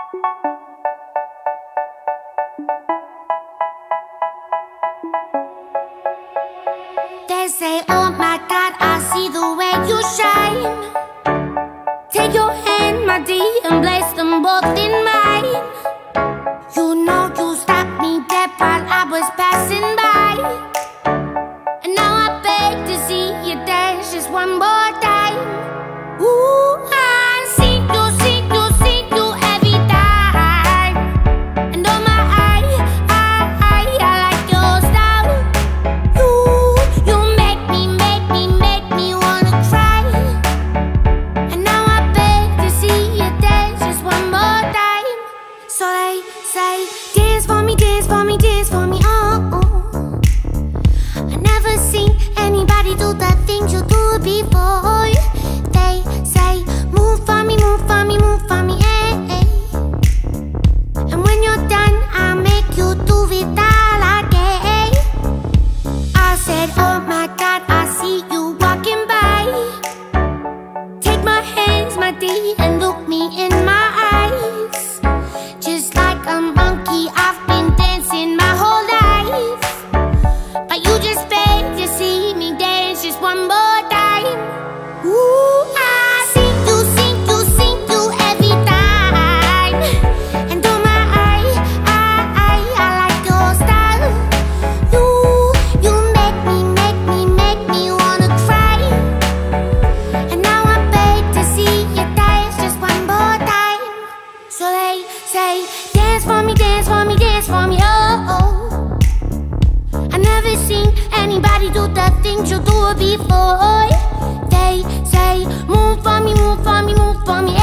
They say, oh my God, I see the way you shine. Take your hand, my dear, and place them both in mine. You know you stopped me dead while I was passing by. And now I beg to see you dance just one more time. Ooh, I see you every time. And oh my, I like your style. You make me wanna cry. And now I beg to see you dance just one more time. So they say, dance for me, dance for me, dance for me, oh, oh. I never seen anybody do the things you do before. They say, move for me, move for me, move for me, eh, eh. And when you're done, I'll make you do it all again. I said, oh my God, I see you walking by. Take my hands, my dear, and look me in my eyes. Just like a monkey, I've been dancing my whole life. But you just beg to see me dance just one more time. Ooh, I see you every time. And oh my, I like your style. You make me wanna cry. And now I beg to see you dance just one more time. So they say, dance for me, dance for me, dance for me, oh, oh. I never seen anybody do the things you do before. They say, move for me, move for me, move for me,